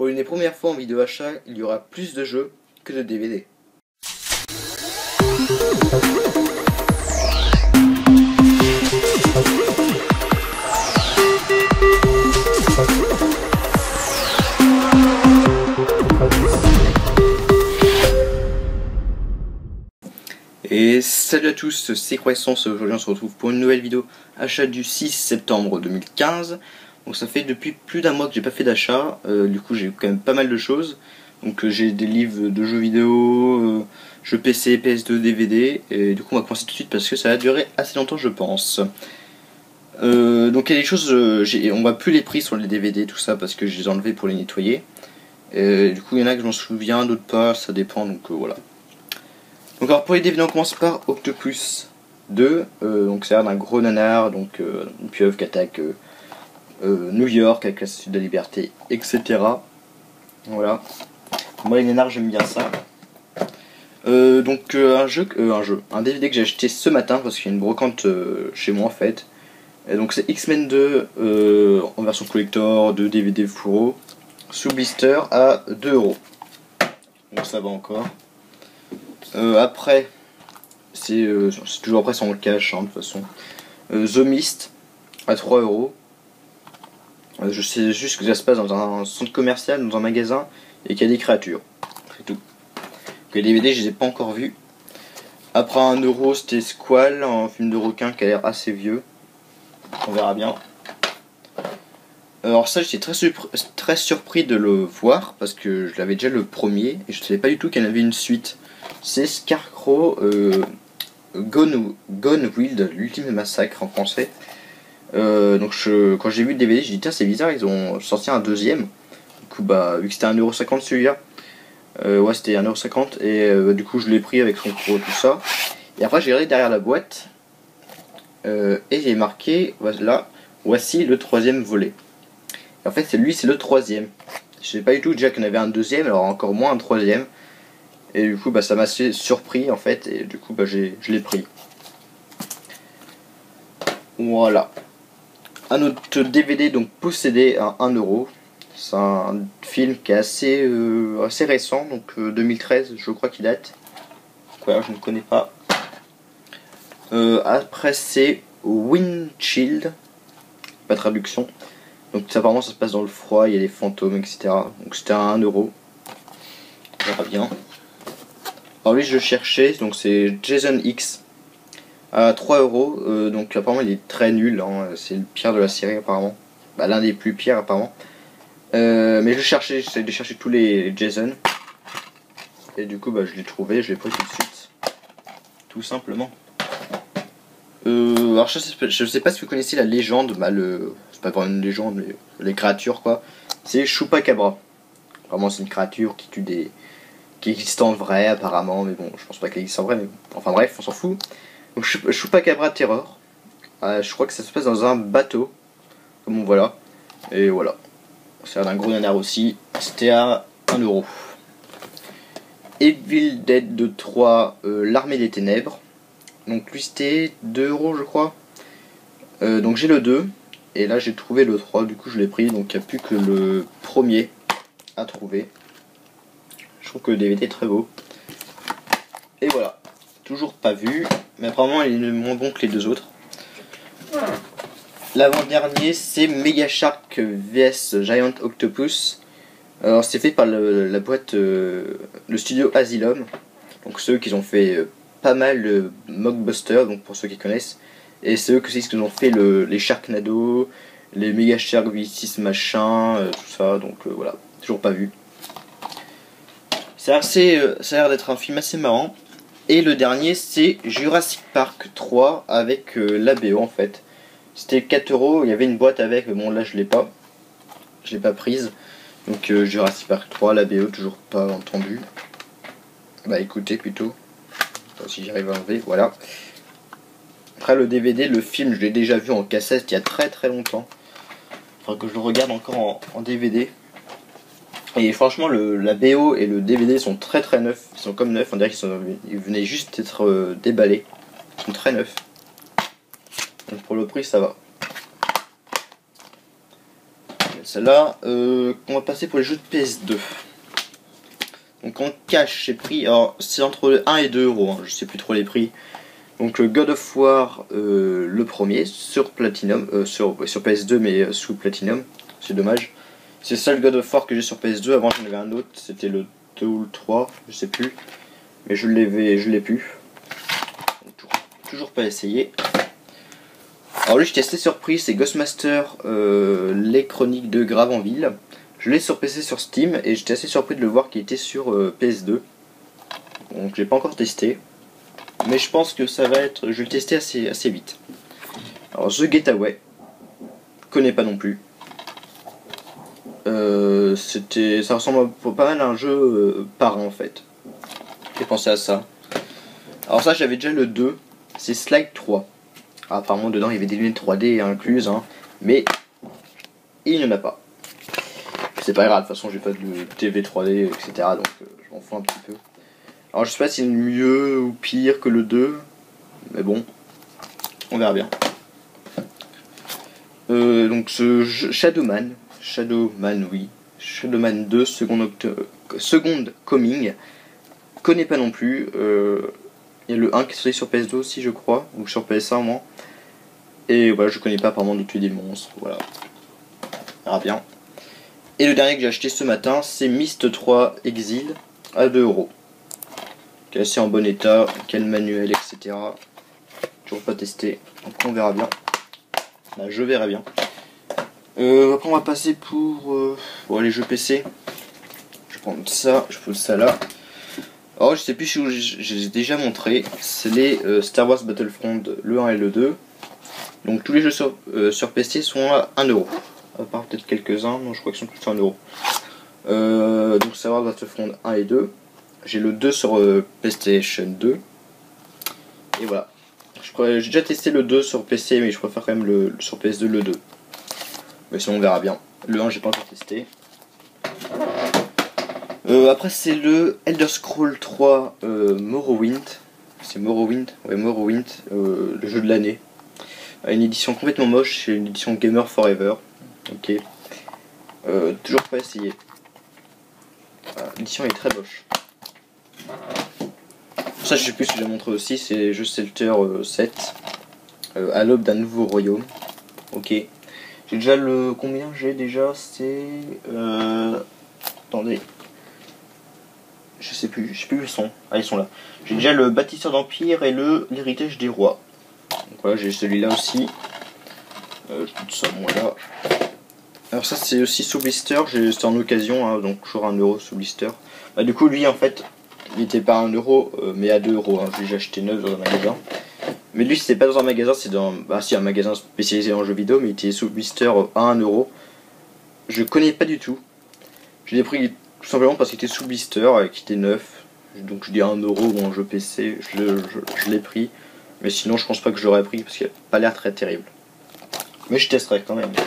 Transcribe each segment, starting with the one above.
Pour une des premières fois en vidéo achat, il y aura plus de jeux que de DVD. Et salut à tous, c'est Croissance. Aujourd'hui on se retrouve pour une nouvelle vidéo achat du 6 septembre 2015. Donc ça fait depuis plus d'un mois que j'ai pas fait d'achat, du coup j'ai quand même pas mal de choses. Donc j'ai des livres de jeux vidéo, jeux PC, PS2, DVD, et du coup on va commencer tout de suite parce que ça va durer assez longtemps je pense. Donc il y a des choses, on voit plus les prix sur les DVD, tout ça, parce que je les ai enlevés pour les nettoyer. Du coup il y en a que je m'en souviens, d'autres pas, ça dépend, donc voilà. Donc alors pour les DVD on commence par Octopus 2, donc c'est un gros nanar, donc une pieuvre qui attaque New York avec la Statue de la Liberté, etc. Voilà. Moi les nanars j'aime bien ça. Un DVD que j'ai acheté ce matin parce qu'il y a une brocante chez moi en fait. Et donc c'est X-Men 2 en version collector de DVD Furo sous blister à 2€. Donc ça va encore. Après, c'est toujours après sans le cash hein, de toute façon. The Mist à 3€. Je sais juste que ça se passe dans un centre commercial, dans un magasin, et qu'il y a des créatures. C'est tout. Les DVD, je les ai pas encore vus. Après 1€, c'était Squall, un film de requin qui a l'air assez vieux. On verra bien. Alors ça, j'étais très surpris de le voir, parce que je l'avais déjà le premier, et je ne savais pas du tout qu'il y en avait une suite. C'est Scarecrow Gone Wild, l'ultime massacre en français. Quand j'ai vu le DVD, j'ai dit tiens c'est bizarre, ils ont sorti un deuxième. Du coup bah vu que c'était 1,50€ celui-là, ouais c'était 1,50€ et du coup je l'ai pris avec son pro tout ça. Et après j'ai regardé derrière la boîte et j'ai marqué voilà, voici le troisième volet. Et en fait c'est le troisième. Je savais pas du tout déjà qu'il y en avait un deuxième, alors encore moins un troisième. Et du coup bah ça m'a assez surpris en fait, et du coup bah je l'ai pris. Voilà. Un autre DVD donc Possédé à 1€. C'est un film qui est assez récent, donc 2013 je crois qu'il date. Voilà, je ne connais pas. Après c'est Windshield, pas de traduction. Donc apparemment ça se passe dans le froid, il y a des fantômes, etc. Donc c'était à 1€. On verra bien. Alors lui je cherchais, donc c'est Jason X à 3€, donc apparemment il est très nul, hein. C'est le pire de la série apparemment. Bah, l'un des plus pires apparemment. Mais je cherchais, j'essaie de chercher tous les Jason. Et du coup bah, je l'ai trouvé, je l'ai pris tout de suite. Tout simplement. Alors je sais pas si vous connaissez la légende, bah, c'est pas vraiment une légende, mais les créatures quoi. C'est Chupacabra. Vraiment c'est une créature qui tue qui existe en vrai apparemment, mais bon je pense pas qu'elle existe en vrai, mais bon. Enfin bref on s'en fout. Donc Chupacabra Terror, je crois que ça se passe dans un bateau, comme on voit là, et voilà. C'est un gros nanar aussi, c'était à 1€. Evil Dead 2 3, l'armée des ténèbres, donc lui c'était 2€ je crois. Donc j'ai le 2, et là j'ai trouvé le 3, du coup je l'ai pris, donc il n'y a plus que le premier à trouver. Je trouve que le DVD est très beau. Et voilà, toujours pas vu, mais apparemment il est moins bon que les deux autres. L'avant-dernier c'est Mega Shark vs Giant Octopus. Alors c'est fait par la boîte, le studio Asylum. Donc ceux qui ont fait pas mal de mockbusters, donc pour ceux qui connaissent. Et c'est eux qui ont fait les Sharknado, les Mega Shark V6 machin, tout ça. Donc voilà, toujours pas vu. Ça a l'air d'être un film assez marrant. Et le dernier c'est Jurassic Park 3 avec la BO en fait. C'était 4€, il y avait une boîte avec, mais bon là je l'ai pas prise. Donc Jurassic Park 3, la BO toujours pas entendu. Bah écoutez plutôt. Si j'arrive à enlever, voilà. Après le DVD, le film je l'ai déjà vu en cassette il y a très longtemps. Faudra que je le regarde encore en DVD. Et franchement la BO et le DVD sont très neufs. Ils sont comme neufs, on dirait qu'ils venaient juste d'être déballés. Ils sont très neufs. Donc pour le prix ça va. celle-là. On va passer pour les jeux de PS2. Donc en cash, j'ai pris, alors c'est entre 1 et 2 euros, hein, je sais plus trop les prix. Donc God of War, le premier, sur Platinum, sur PS2 mais sous Platinum, c'est dommage. C'est le seul God of War que j'ai sur PS2, avant j'en avais un autre, c'était le 2 ou le 3, je sais plus. Mais je l'ai plus. Toujours pas essayé. Alors lui, j'étais assez surpris, c'est Ghostmaster, les chroniques de Gravenville. Je l'ai sur PC sur Steam et j'étais assez surpris de le voir qu'il était sur PS2. Donc j'ai pas encore testé. Mais je pense que ça va être. Je vais le tester assez vite. Alors The Getaway. Connais pas non plus. Ça ressemble pas mal à un jeu parent en fait. J'ai pensé à ça. Alors ça j'avais déjà le 2. C'est Slide 3. Ah, apparemment dedans il y avait des lunettes 3D incluses. Hein, mais il n'y en a pas. C'est pas grave, de toute façon j'ai pas de TV 3D, etc. Donc je m'en fous un petit peu. Alors je sais pas si c'est mieux ou pire que le 2. Mais bon, on verra bien. Donc ce jeu, Shadowman, oui. Shadowman 2, Second Coming. Connais pas non plus. Il y a le 1 qui est sorti sur PS2 aussi je crois. Ou sur PS1 au moins. Et voilà, je connais pas apparemment de tuer des monstres. Voilà. On verra bien. Et le dernier que j'ai acheté ce matin, c'est Myst 3 Exil à 2 euros. Qui est assez en bon état, quel manuel, etc. Toujours pas testé. Après on verra bien. Bah, je verrai bien. Après on va passer pour les jeux PC. Je vais prendre ça, je pose ça là. Alors je sais plus si j'ai déjà montré. C'est les Star Wars Battlefront le 1 et le 2. Donc tous les jeux sur PC sont à 1 euro. À part peut-être quelques-uns, non je crois qu'ils sont tous à 1 euro. Donc Star Wars Battlefront 1 et 2. J'ai le 2 sur PlayStation 2. Et voilà. J'ai déjà testé le 2 sur PC, mais je préfère quand même sur PS2 le 2. Mais sinon on verra bien. Le 1 j'ai pas encore testé. Après c'est le Elder Scrolls 3 Morrowind. C'est Morrowind, ouais Morrowind, le jeu de l'année. Une édition complètement moche, c'est une édition Gamer Forever. Ok. Toujours pas essayé. L'édition est très moche. Ça je sais plus si je l'ai montré aussi, c'est jeu Shelter 7. À l'aube d'un nouveau royaume. Ok. J'ai déjà le. Combien j'ai déjà? C'est. Attendez. Je sais plus où ils sont. Ah, ils sont là. J'ai déjà le bâtisseur d'empire et l'héritage des rois. Donc voilà, j'ai celui-là aussi. Tout ça, moi là. Alors, ça, c'est aussi sous blister. C'était en occasion, hein, donc toujours 1 euro sous blister. Bah, du coup, lui, en fait, il était pas à 1 euro, mais à 2 euros. Hein. J'ai acheté 9 dans un magasin. Mais lui, c'était pas dans un magasin, c'est dans. Bah, si, un magasin spécialisé en jeux vidéo, mais il était sous blister à 1 euro. Je connais pas du tout. Je l'ai pris tout simplement parce qu'il était sous blister et qu'il était neuf. Donc je dis 1 euro ou en jeu PC, je l'ai pris. Mais sinon je pense pas que je l'aurais pris parce qu'il a pas l'air très terrible. Mais je testerai quand même.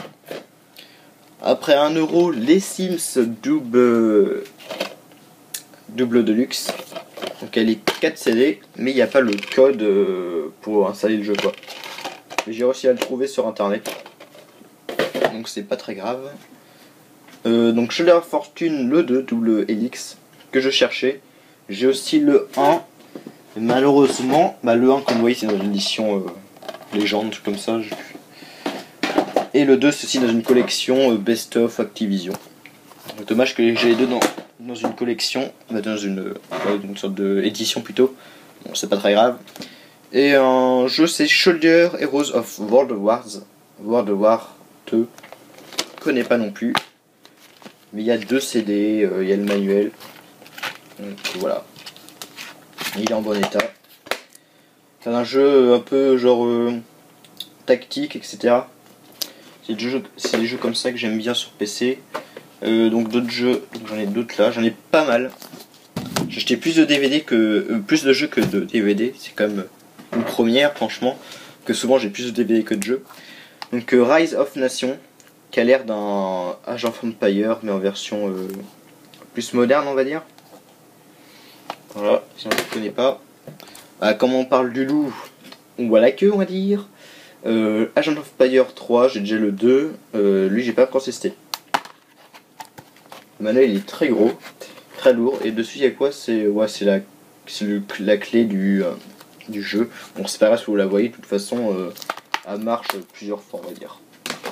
Après 1 euro, les Sims double deluxe. Donc elle est 4 CD, mais il n'y a pas le code pour installer le jeu quoi. Mais j'ai réussi à le trouver sur internet. Donc c'est pas très grave. Donc Shoulder of Fortune le 2 double Helix que je cherchais. J'ai aussi le 1. Malheureusement, le 1 comme vous voyez c'est dans une édition légende comme ça. Et le 2 c'est aussi dans une collection Best of Activision. Donc, dommage que j'ai les deux dans une collection, dans une sorte d'édition plutôt. Bon c'est pas très grave. Et un jeu c'est Shoulder Heroes of World War 2. Je connais pas non plus. Mais il y a 2 CD, il y a le manuel. Donc voilà. Il est en bon état. C'est un jeu un peu genre tactique, etc. C'est des jeux comme ça que j'aime bien sur PC. Donc d'autres jeux, j'en ai d'autres là, j'en ai pas mal. J'ai acheté plus de DVD plus de jeux que de DVD. C'est quand même une première franchement. Que souvent j'ai plus de DVD que de jeux. Donc Rise of Nation. Qui a l'air d'un Age of Empires mais en version plus moderne on va dire. Voilà, si on ne connaît pas. Comme on parle du loup, on voit la queue on va dire. Age of Empires 3, j'ai déjà le 2, lui j'ai pas encore testé. Le manuel il est très gros, très lourd, et dessus il y a quoi? C'est la clé du jeu. Bon, c'est pas grave si vous la voyez, de toute façon elle marche plusieurs fois, on va dire.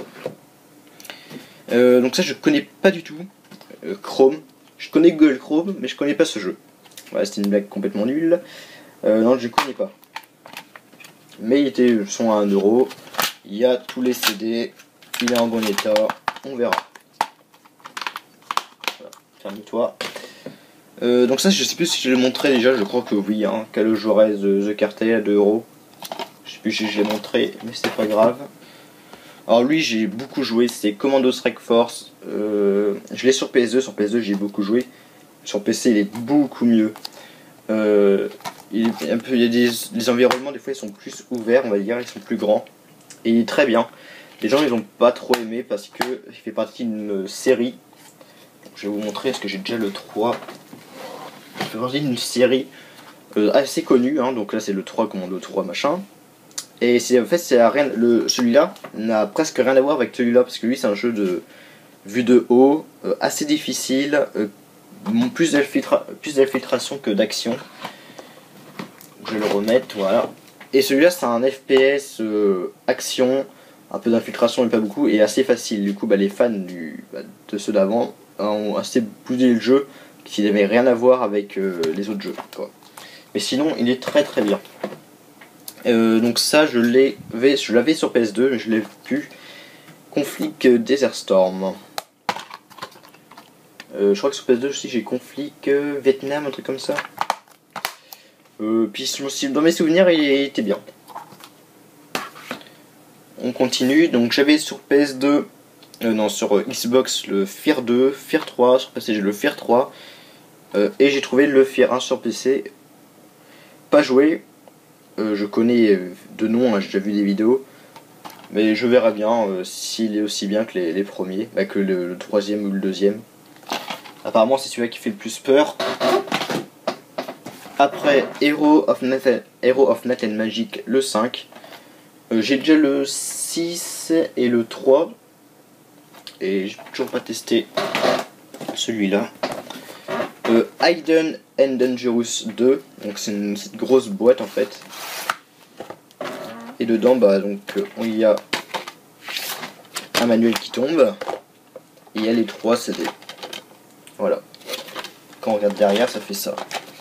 Donc ça je connais pas du tout. Chrome, je connais Google Chrome, mais je connais pas ce jeu. Voilà, c'était une blague complètement nulle. Non, je connais pas. Mais ils sont à 1€. Il y a tous les CD. Il est en bon état. On verra. Voilà, ferme-toi. Donc ça, je sais plus si je l'ai montré déjà. Je crois que oui. Hein. Calo Juarez The Cartel à 2€. Je sais plus si je l'ai montré, mais c'est pas grave. Alors lui, j'ai beaucoup joué. C'est Commando Strike Force. Je l'ai sur PS2. Sur PS2, j'ai beaucoup joué. Sur PC, il est beaucoup mieux. Il y a des environnements, des fois ils sont plus ouverts, on va dire, ils sont plus grands. Et il est très bien. Les gens ils ont pas trop aimé parce que il fait partie d'une série. Je vais vous montrer parce que j'ai déjà le 3. Il fait partie d'une série assez connue, hein, donc là c'est le 3, Commando 3 machin. Et en fait celui-là n'a presque rien à voir avec celui-là parce que lui c'est un jeu de vue de haut, assez difficile, plus d'infiltration que d'action. Je vais le remettre, voilà. Et celui-là c'est un FPS action, un peu d'infiltration mais pas beaucoup, et assez facile. Du coup les fans de ceux d'avant ont assez boudé le jeu, qui n'avait rien à voir avec les autres jeux, quoi. Mais sinon il est très très bien. Donc ça je l'avais sur PS2, je l'ai plus. Conflict Desert Storm. Je crois que sur PS2 aussi j'ai Conflict Vietnam, un truc comme ça. Puis dans mes souvenirs il était bien. On continue, donc j'avais sur PS2, sur Xbox le Fear 2, Fear 3, sur PC j'ai le Fear 3, et j'ai trouvé le Fear 1 sur PC. Pas joué, je connais de nom, hein, j'ai déjà vu des vidéos, mais je verrai bien s'il est aussi bien que les premiers, que le troisième ou le deuxième. Apparemment c'est celui-là qui fait le plus peur. Après Hero of Night and Magic le 5. J'ai déjà le 6 et le 3. Et j'ai toujours pas testé celui-là. Hidden and Dangerous 2. Donc c'est une grosse boîte en fait. Et dedans il y a un manuel qui tombe. Et il y a les 3 CD. Voilà. Quand on regarde derrière, ça fait ça.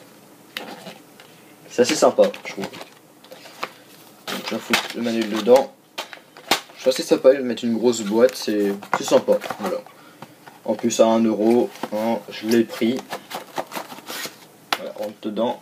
C'est assez sympa, je trouve. Donc je vais foutre le manuel dedans. Je suis assez sympa de mettre une grosse boîte, c'est sympa. Voilà. En plus à 1€, hein, je l'ai pris. Voilà, rentre dedans.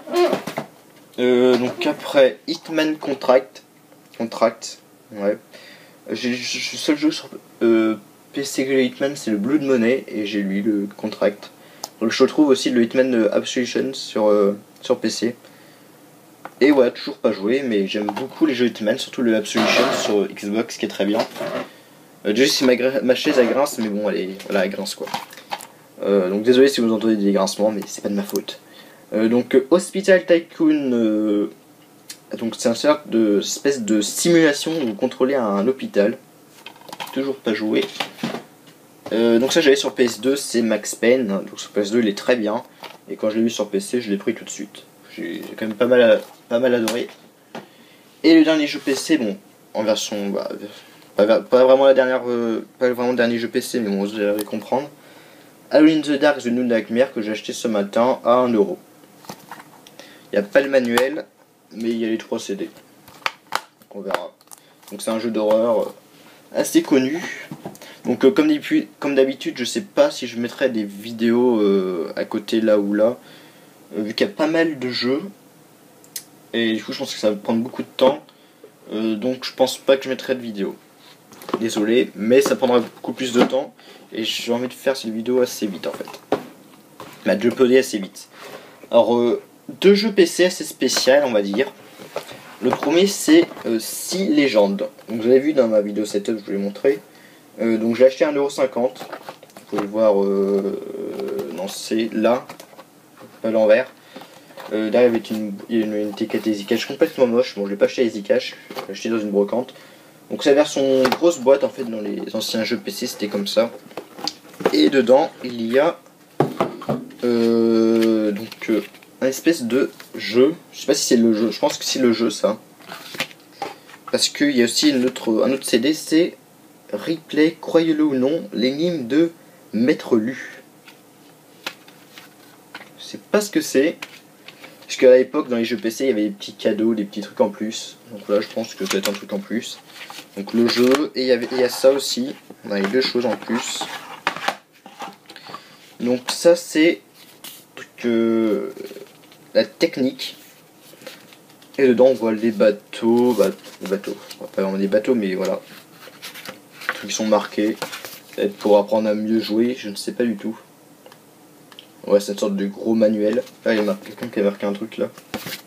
Donc après Hitman Contract. Ouais. J'ai le seul jeu sur PC que Hitman, c'est le Blood Money, et j'ai lui le Contract. Donc je retrouve aussi le Hitman Absolution sur PC. Et ouais, toujours pas joué, mais j'aime beaucoup les jeux Hitman, surtout le Absolution sur Xbox qui est très bien. Déjà si ma chaise elle grince, mais bon elle grince quoi. Donc désolé si vous entendez des grincements, mais c'est pas de ma faute. Donc Hospital Tycoon, donc c'est une sorte de espèce de simulation où vous contrôlez un hôpital. Toujours pas joué. Donc ça j'avais sur PS2, c'est Max Payne. Donc sur PS2 il est très bien. Et quand je l'ai vu sur PC, je l'ai pris tout de suite. J'ai quand même pas mal adoré. Et le dernier jeu PC, bon, en version pas vraiment le dernier jeu PC, mais bon, vous allez comprendre. Alone in the Dark The New Nightmare que j'ai acheté ce matin à 1€. Il n'y a pas le manuel, mais il y a les 3 CD. Donc on verra. Donc c'est un jeu d'horreur assez connu. Donc comme d'habitude, je sais pas si je mettrai des vidéos à côté là ou là, vu qu'il y a pas mal de jeux. Et du coup je pense que ça va prendre beaucoup de temps. Donc je pense pas que je mettrai de vidéo. Désolé, mais ça prendra beaucoup plus de temps. Et j'ai envie de faire cette vidéo assez vite en fait. De uploader assez vite. Alors 2 jeux PC assez spéciaux on va dire. Le premier c'est 6 légendes. Donc vous avez vu dans ma vidéo setup, je vous l'ai montré. Donc j'ai acheté 1,50€. Vous pouvez le voir, non c'est là, pas l'envers. Derrière il y a une étiquette EasyCash complètement moche. Bon je l'ai pas acheté à EasyCash, je l'ai acheté dans une brocante. Donc c'est la version grosse boîte en fait, dans les anciens jeux PC c'était comme ça. Et dedans il y a un espèce de jeu. Je sais pas si c'est le jeu, je pense que c'est le jeu ça. Parce qu'il y a aussi un autre CD, c'est Replay, croyez-le ou non, l'énigme de Maître Lu. Je sais pas ce que c'est. Parce qu'à l'époque, dans les jeux PC, il y avait des petits cadeaux, des petits trucs en plus. Donc là, je pense que ça doit être un truc en plus. Donc le jeu, et il y a ça aussi. On a les deux choses en plus. Donc ça, c'est la technique. Et dedans, on voit les bateaux. Les bateaux. Pas vraiment des bateaux, mais voilà. Les trucs qui sont marqués. Peut-être pour apprendre à mieux jouer, je ne sais pas du tout. Ouais, c'est une sorte de gros manuel. Là, il y a quelqu'un qui a marqué un truc là.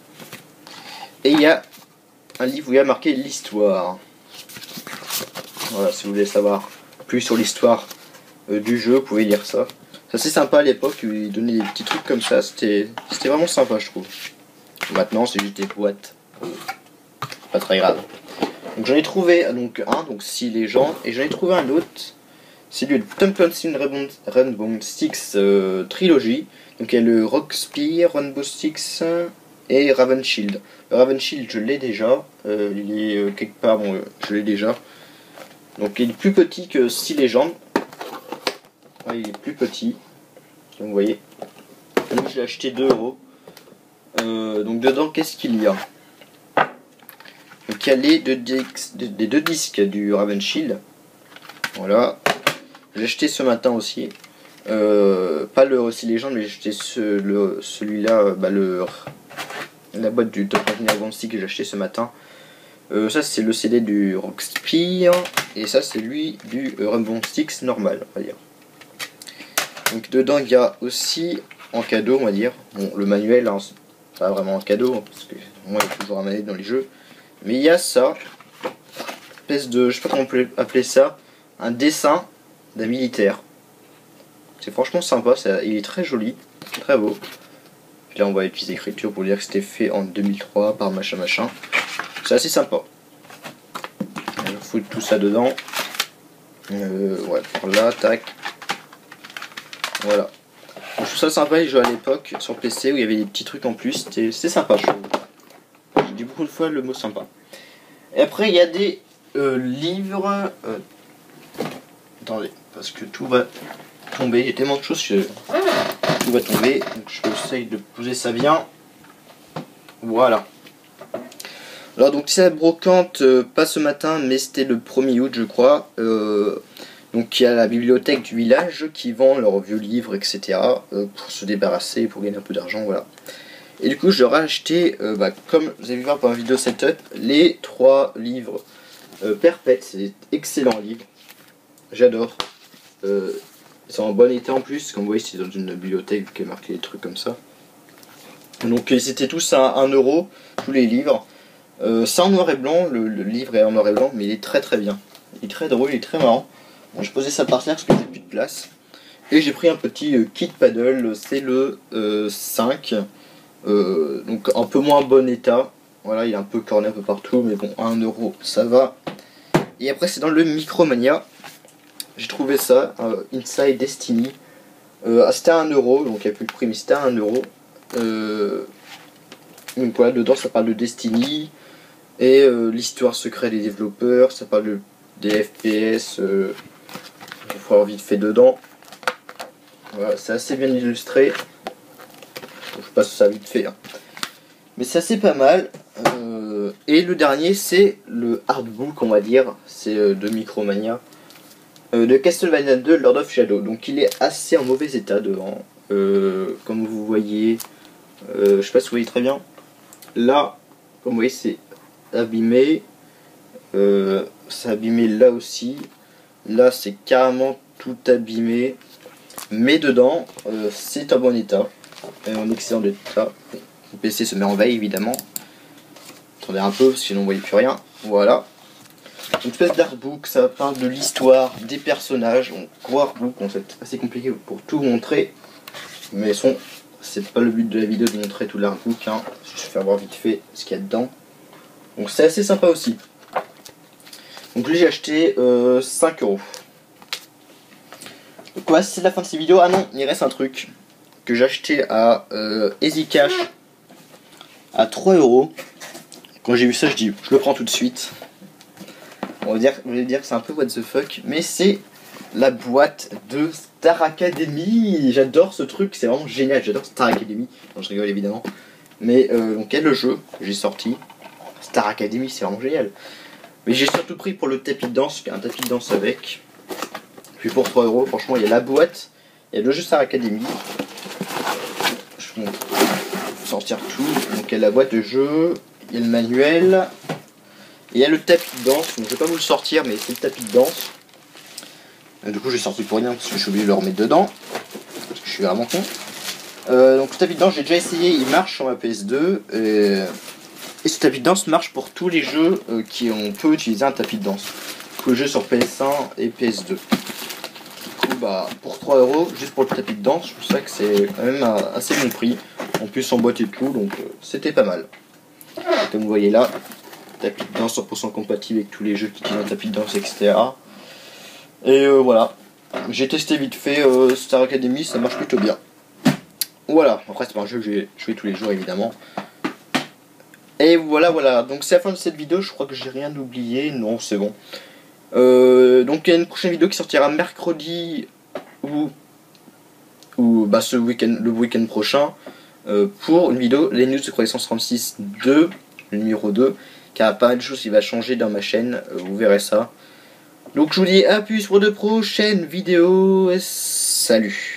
Et il y a un livre où il y a marqué l'histoire. Voilà, si vous voulez savoir plus sur l'histoire du jeu, vous pouvez lire ça. C'est assez sympa à l'époque, ils donnaient des petits trucs comme ça, c'était vraiment sympa je trouve. Maintenant c'est juste des boîtes. Pas très grave. Donc j'en ai trouvé donc si les gens, et j'en ai trouvé un autre. C'est du Tom Clancy Rainbow Six Trilogy. Donc il y a le Rock Spear, Rainbow Six et Raven Shield. Le Raven Shield je l'ai déjà. Il est quelque part, bon je l'ai déjà. Donc il est plus petit que 6 légendes. Ouais, il est plus petit. Donc vous voyez. Moi je l'ai acheté 2 €. Donc dedans qu'est-ce qu'il y a? Donc il y a les deux disques du Raven Shield. Voilà. J'ai acheté ce matin aussi. Pas le Rossi Legend, mais j'ai acheté celui-là, la boîte du Top Raven Stick que j'ai acheté ce matin. Ça c'est le CD du Rock Spear. Et ça c'est lui du Rainbow Six normal, on va dire. Donc dedans il y a aussi en cadeau, on va dire. Bon, le manuel, hein, c'est pas vraiment un cadeau, hein, parce que moi il y a toujours un manuel dans les jeux. Mais il y a ça, espèce de, je sais pas comment on peut appeler ça, un dessin d'un militaire. C'est franchement sympa, il est très joli, très beau. Puis là on voit les petites écritures pour dire que c'était fait en 2003 par machin machin. C'est assez sympa. On va foutre tout ça dedans. Ouais, par là, tac. Voilà. Donc, je trouve ça sympa, les jeux à l'époque sur PC où il y avait des petits trucs en plus. C'est sympa, je trouve. J'ai dit beaucoup de fois le mot sympa. Et après il y a des livres. Attendez, parce que tout va tomber. Il y a tellement de choses que tout va tomber. Donc je vais essayer de poser ça bien. Voilà. Alors donc c'est la brocante, pas ce matin, mais c'était le 1er août je crois. Donc il y a la bibliothèque du village qui vend leurs vieux livres, etc. Pour se débarrasser, pour gagner un peu d'argent, voilà. Et du coup je leur ai acheté, comme vous avez vu voir pour un vidéo setup, les 3 livres Perpète. C'est des excellents livres. J'adore. Ils sont en bon état en plus, comme vous voyez c'est dans une bibliothèque qui est marqué des trucs comme ça. Donc ils étaient tous à 1 €, tous les livres. C'est en noir et blanc, le livre est en noir et blanc, mais il est très très bien. Il est très drôle, il est très marrant. Bon, j'ai posé ça par terre parce que j'ai plus de place. Et j'ai pris un petit kit paddle, c'est le 5. Donc un peu moins bon état. Voilà, il est un peu corné un peu partout, mais bon, à 1 € ça va. Et après c'est dans le Micromania. J'ai trouvé ça, Inside Destiny. C'était à 1 €, donc il n'y a plus de prix, mais c'était à 1 €. Donc voilà, dedans ça parle de Destiny. Et l'histoire secrète des développeurs, ça parle des FPS. Il faut avoir vite fait dedans. Voilà, c'est assez bien illustré. Je passe ça vite fait. Hein. Mais c'est assez pas mal. Et le dernier, c'est le artbook, on va dire. C'est de Micromania. De Castlevania 2 Lord of Shadow. Donc il est assez en mauvais état devant. Comme vous voyez. Je sais pas si vous voyez très bien. Là, comme vous voyez, c'est abîmé. C'est abîmé là aussi. Là, c'est carrément tout abîmé. Mais dedans, c'est en bon état. En excellent état. Le PC se met en veille, évidemment. Attendez un peu, sinon vous voyez plus rien. Voilà. Une espèce d'artbook, ça parle de l'histoire, des personnages. Donc, gros artbook, c'est assez compliqué pour tout montrer. Mais c'est pas le but de la vidéo de montrer tout l'artbook. Hein. Je vais faire voir vite fait ce qu'il y a dedans. Donc c'est assez sympa aussi. Donc lui j'ai acheté 5 €. Donc voilà, c'est la fin de cette vidéo. Ah non, il reste un truc que j'ai acheté à Easy Cash à 3 €. Quand j'ai vu ça, je dis je le prends tout de suite. On va dire que c'est un peu what the fuck, mais c'est la boîte de Star Academy. J'adore ce truc, c'est vraiment génial. J'adore Star Academy. Non, je rigole évidemment. Mais donc il y a le jeu que j'ai sorti. Star Academy, c'est vraiment génial. Mais j'ai surtout pris pour le tapis de danse, il y a un tapis de danse avec. Puis pour 3 €, franchement, il y a la boîte, il y a le jeu Star Academy. Je vais sortir tout. Donc il y a la boîte de jeu, il y a le manuel, et il y a le tapis de danse. Donc je vais pas vous le sortir, mais c'est le tapis de danse. Et du coup, j'ai sorti pour rien parce que je suis obligé de le remettre dedans. Parce que je suis vraiment con. Donc le tapis de danse, j'ai déjà essayé, il marche sur ma PS2. Et ce tapis de danse marche pour tous les jeux qui on peut utiliser un tapis de danse. Tous les jeux sur PS1 et PS2. Du coup, bah, pour 3 €, juste pour le tapis de danse, je trouve ça que c'est quand même assez bon prix. En plus, en boîte et tout, donc c'était pas mal. Et comme vous voyez là, tapis de danse 100% compatible avec tous les jeux qui utilisent un tapis de danse, etc. Et voilà. J'ai testé vite fait Star Academy, ça marche plutôt bien. Voilà, après c'est pas un jeu que j'ai joué tous les jours évidemment. Et voilà, donc c'est la fin de cette vidéo, je crois que j'ai rien oublié, non c'est bon. Donc il y a une prochaine vidéo qui sortira mercredi ou bah, le week-end prochain pour une vidéo les news de Croissance 36 2, le numéro 2, car il y a pas mal de choses qui va changer dans ma chaîne, vous verrez ça. Donc je vous dis à plus pour de prochaines vidéos, et salut.